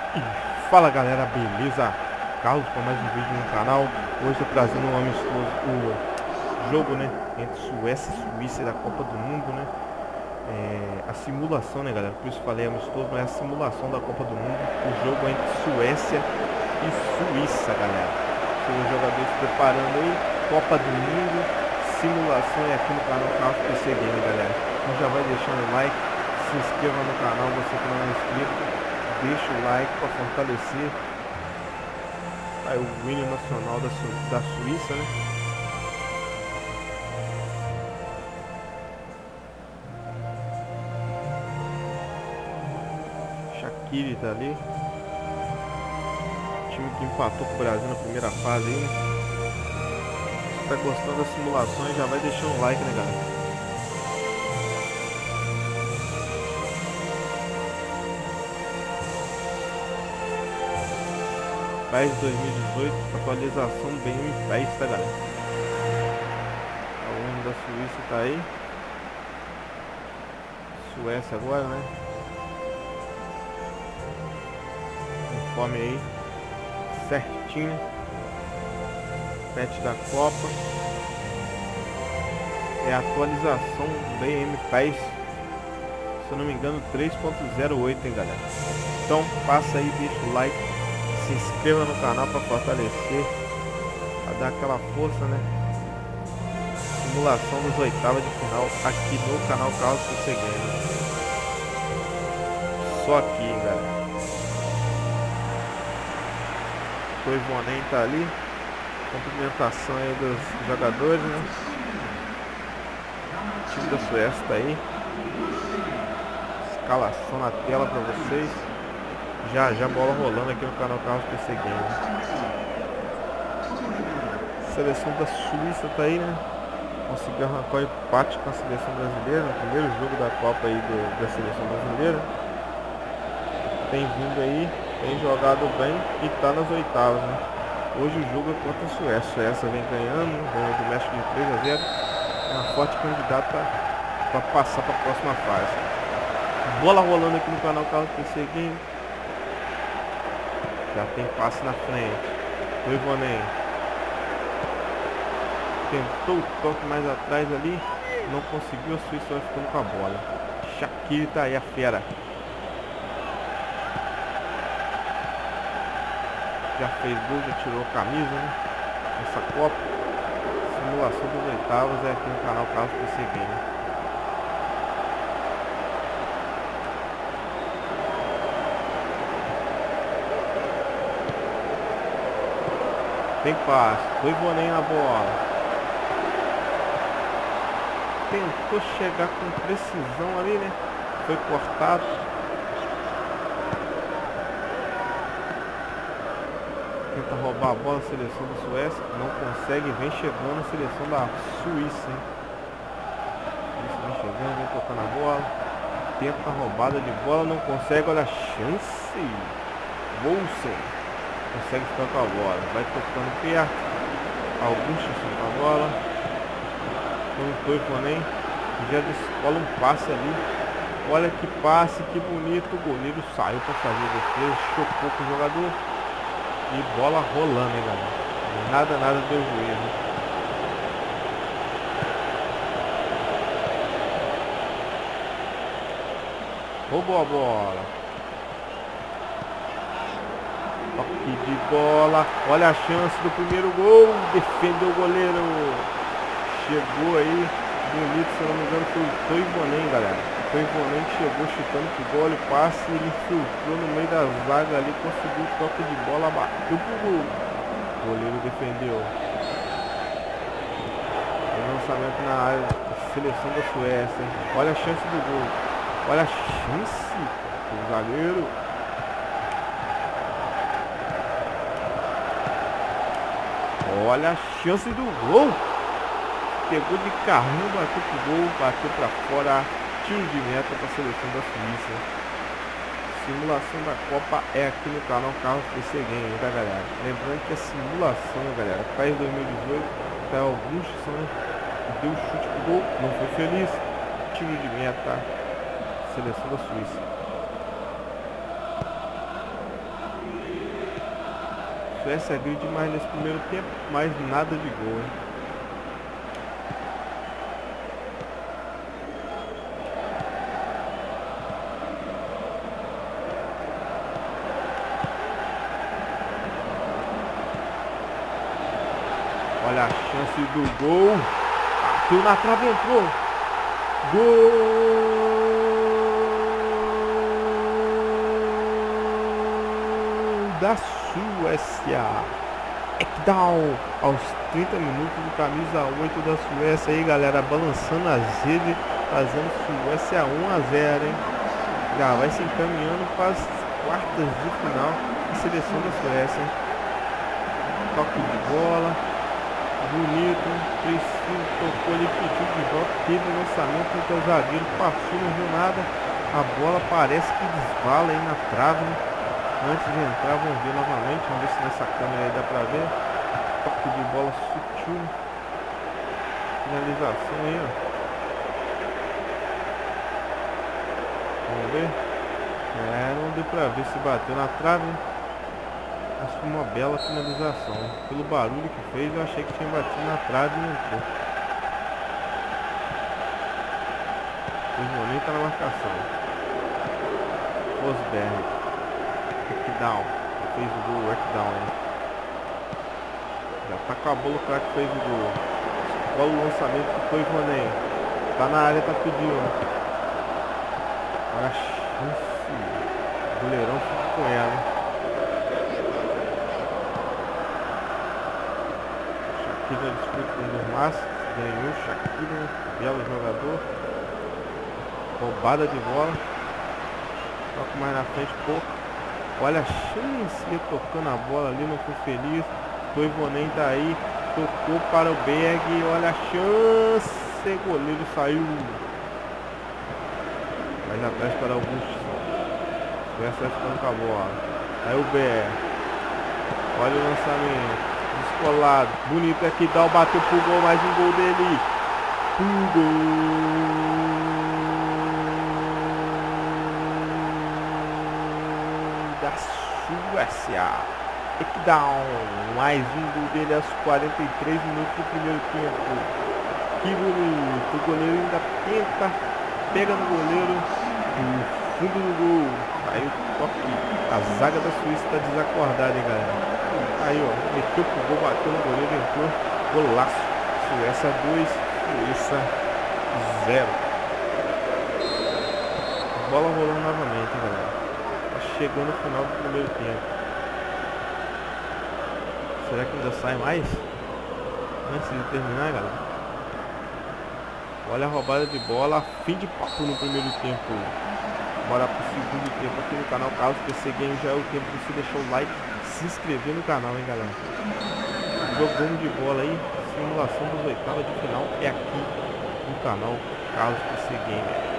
E fala galera, beleza? Carlos para mais um vídeo no canal. Hoje estou trazendo um amistoso, o jogo, né, entre Suécia e Suíça da Copa do Mundo, né? A simulação, né, galera? Por isso falei amistoso, mas é a simulação da Copa do Mundo. O jogo é entre Suécia e Suíça, galera. Os jogadores se preparando aí, Copa do Mundo, simulação é aqui no canal Carlos PC Game, galera. Então já vai deixando o like, se inscreva no canal, você que não é inscrito. Deixa o like para fortalecer aí o hino nacional da Suíça, né? Shaqiri tá ali. O time que empatou com o Brasil na primeira fase aí, né? Se tá gostando das simulações, já vai deixando o like, né, galera? PES 2018, atualização do BM PES, tá, galera? O hino da Suíça tá aí. Suécia agora, né? Conforme aí, certinho. Patch da Copa. É a atualização do BM PES. Se eu não me engano, 3.08, hein, galera? Então, passa aí, deixa o like. Se inscreva no canal para fortalecer, para dar aquela força, né? Simulação dos oitavas de final aqui no canal Carlos PC Game. Só aqui, hein, galera. O Ivonem tá ali. Cumprimentação aí dos jogadores, né? O time da Suécia tá aí. Escalação na tela para vocês. Já bola rolando aqui no canal Carlos PC Game. Seleção da Suíça tá aí, né? Conseguiu arrancar o empate com a seleção brasileira no primeiro jogo da Copa aí da seleção brasileira. Tem vindo aí, tem jogado bem e tá nas oitavas, né? Hoje o jogo é contra a Suécia. A Suécia vem ganhando, ganhou do México de 3-0. É uma forte candidata para passar para a próxima fase. Bola rolando aqui no canal Carlos PC Game. Já tem passe na frente. O Ivonem tentou o toque mais atrás ali. Não conseguiu, a Suíça vai ficando com a bola. Shaqiri tá aí, a fera. Já fez gol, já tirou a camisa, né? Essa Copa. Simulação dos oitavos é aqui no canal Carlos PC Game. Tem passe, o Ivonem na bola. Tentou chegar com precisão ali, né? Foi cortado. Tenta roubar a bola a seleção da Suécia. Não consegue, vem chegando a seleção da Suíça, hein? Suíça vem chegando, vem tocando a bola. Tenta a roubada de bola, não consegue, olha a chance. Bolsa. Consegue ficar com a bola, vai tocando perto. Augusto com a bola. Não Ivonem, já descola um passe ali. Olha que passe, que bonito. O goleiro saiu para fazer a defesa, chocou com o jogador. E bola rolando, hein, galera. Nada deu juízo. Roubou a bola. Toque de bola, olha a chance do primeiro gol, defendeu o goleiro, chegou aí, bonito, se eu não me engano foi o Ivonem, galera. O Ivonem chegou chutando pro gol, o passe, ele infiltrou no meio da zaga ali, conseguiu o toque de bola, bateu pro gol. O goleiro defendeu. O lançamento na área, seleção da Suécia, hein? Olha a chance do gol, olha a chance do zagueiro. Olha a chance do gol. Pegou de carrinho, bateu pro gol, bateu para fora. Tiro de meta para a seleção da Suíça. Simulação da Copa é aqui no canal Carlos PC Game, tá, galera? Lembrando que a simulação, galera, PES 2018, tá Augusto, né? Deu chute pro gol, não foi feliz. Tiro de meta, seleção da Suíça. Suécia agride mais nesse primeiro tempo, mas nada de gol, hein? Olha a chance do gol. Bateu na trave, entrou. Gol da Suécia. Ekdal aos 30 minutos do camisa 8 da Suécia aí, galera, balançando as redes, fazendo Suécia 1-0, hein? Já vai se encaminhando para as quartas de final da seleção da Suécia, hein? Toque de bola bonito, preciso, tocou ali, pediu de volta, teve o lançamento do zagueiro, passou, não viu nada, a bola parece que desvala aí na trave, né? Antes de entrar, vamos ver novamente, vamos ver se nessa câmera aí dá pra ver. Toque de bola sutil, finalização aí, ó. Vamos ver. Não deu pra ver se bateu na trave. Acho que uma bela finalização. Pelo barulho que fez, eu achei que tinha batido na trave e não entrou. O momento tá na marcação. Rosberg. Ekdal. Fez o gol, Ekdal, né? Já tá com a bola, o cara que fez o gol. Olha o lançamento que foi o Ivanem. Tá na área, tá pedindo. Olha a chance. O goleirão fica com ela. Shaqiri disputa com o Durmas, ganhou Shaqiri, belo jogador. Roubada de bola. Toca mais na frente, pouco. Olha a chance, tocando a bola ali, não foi feliz. Toivonen tá aí, tocou para o Berg. Olha a chance, goleiro saiu. Mais atrás para o Bush. Suécia ficando com a bola. Aí o Berg. Olha o lançamento. Descolado, bonito aqui, dá o bateu pro gol, mais um gol dele. Gol da Suécia. Ekdal, mais um gol dele aos 43 minutos do primeiro tempo. Que bonito, o goleiro ainda tenta, pega no goleiro, no fundo do gol. Aí o toque, a zaga da Suíça está desacordada, hein, galera. Aí, ó, meteu pro gol, bateu no goleiro, entrou, golaço. Suécia 2, Suíça 0. Bola rolando novamente, hein, galera. Tá chegando o final do primeiro tempo. Será que ainda sai mais? Antes de terminar, galera. Olha a roubada de bola, fim de papo no primeiro tempo. Bora pro segundo tempo aqui no canal Carlos PC Game. Já é o tempo de você deixar o like, se inscrever no canal, hein, galera. Jogando de bola aí, simulação das oitavas de final é aqui no canal Carlos PC Game.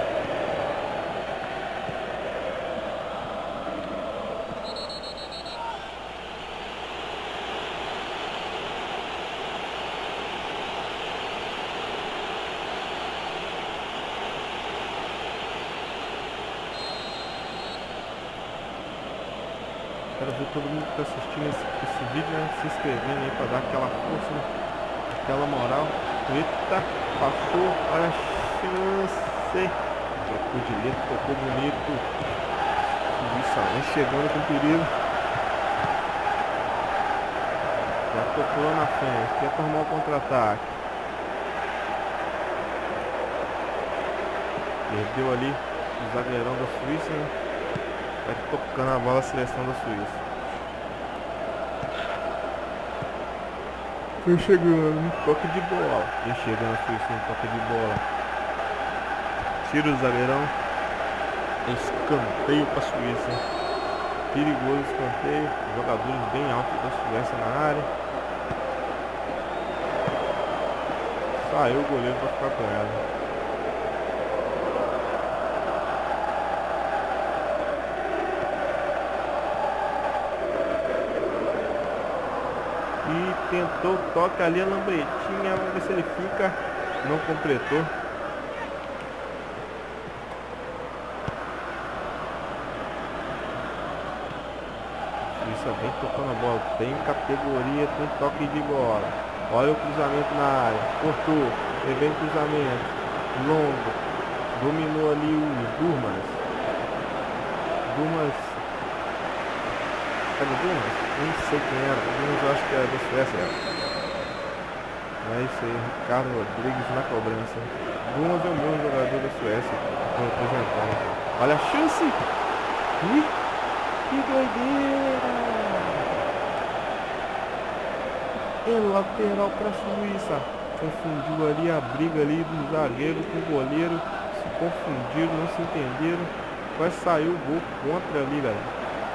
Quero ver todo mundo que está assistindo esse vídeo, né, se inscrevendo aí para dar aquela força, né, aquela moral. Eita, passou, olha a chance. Trocou de letra, tocou bonito. Suíça vem chegando com perigo. Já tocou lá na frente, quer tomar o contra-ataque. Perdeu ali o zagueirão da Suíça, né? Vai tocando a bola a seleção da Suíça. Foi chegando no toque de bola. Vem chegando a Suíça no toque de bola. Tira o zagueirão. Escanteio para a Suíça. Perigoso escanteio. Jogadores bem altos da Suécia na área. Saiu o goleiro para ficar com ela. E tentou o toque ali, a lambretinha, vamos ver se ele fica. Não completou. Suíça vem tocando a bola, tem categoria, tem toque de bola. Olha o cruzamento na área, cortou, vem cruzamento, longo, dominou ali o Durmaz. Cadê o Durmaz? Nem sei quem era, o Durmaz eu acho que era da Suécia. É isso aí, Ricardo Rodrigues na cobrança. Durmaz é o meu jogador da Suécia, representando. Olha a chance! Ih, que doideira! É lateral para a Suíça. Confundiu ali a briga ali do zagueiro com o goleiro. Se confundiram, não se entenderam. Vai sair o gol contra ali, galera.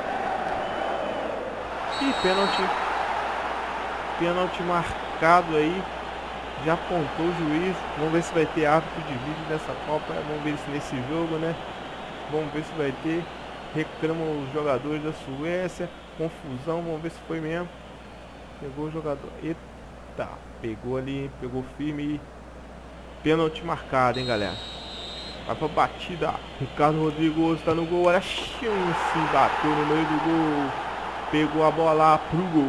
E pênalti. Pênalti marcado aí. Já apontou o juiz. Vamos ver se vai ter árbitro de vídeo nessa Copa. Vamos ver se nesse jogo, né? Vamos ver se vai ter. Reclamam os jogadores da Suécia. Confusão, vamos ver se foi mesmo. Pegou o jogador. Eita, pegou ali, pegou firme. Pênalti marcado, hein, galera. Vai pra batida. Ricardo Rodrigues está no gol. Olha a chance. Bateu no meio do gol. Pegou a bola pro gol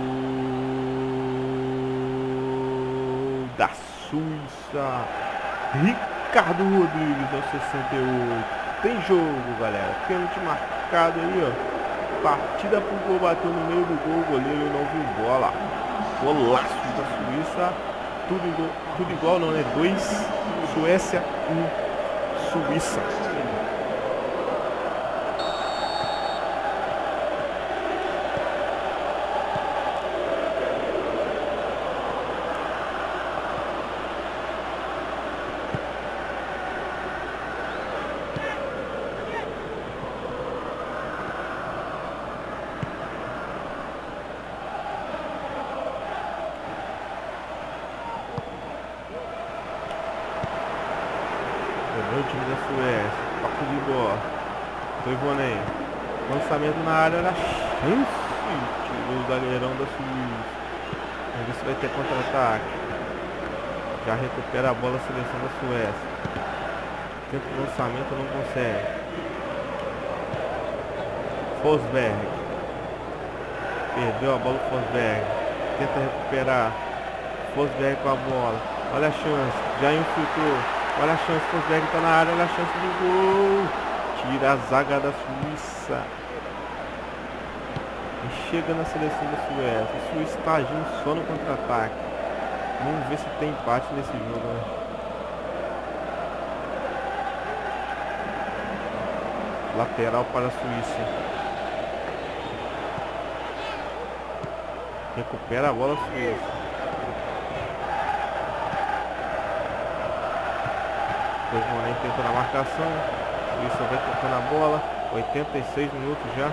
da Suíça. Ricardo Rodrigues aos 68. Tem jogo, galera. Pênalti marcado aí, ó. Partida pro gol, bateu no meio do gol, o goleiro não viu bola. Golaço da Suíça. Tudo igual, não é? 2, Suécia, 1, Suíça. O time da Suécia, papo de bola. Toivonen, lançamento na área, era chance. Tirou o zagueirão da Suíça. Vamos ver se vai ter contra-ataque. Já recupera a bola a seleção da Suécia. Tenta o lançamento, não consegue. Forsberg. Perdeu a bola o Forsberg. Tenta recuperar. Forsberg com a bola. Olha a chance, já infiltrou. Olha a chance, Forsberg tá na área, olha a chance do gol. Tira a zaga da Suíça. E chega na seleção da Suécia. A Suíça tá agindo só no contra-ataque. Vamos ver se tem empate nesse jogo, né? Lateral para a Suíça. Recupera a bola a Suíça. Toivonen tenta na marcação. Suíça vai tocando a bola. 86 minutos já.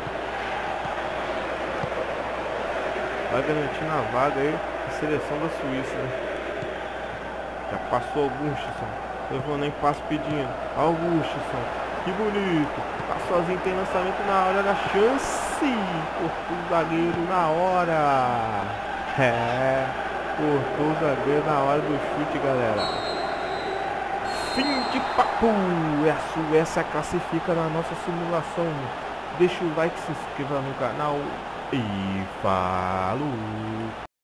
Vai garantindo a vaga aí a seleção da Suíça, né? Já passou Augustsson. Toivonen passa pedindo. Augustsson. Que bonito. Tá sozinho, tem lançamento na hora da chance. Cortou o zagueiro na hora. Cortou o zagueiro na hora do chute, galera. Fim de papo. A Suécia classifica na nossa simulação. Deixa o like, se inscreva no canal e falou.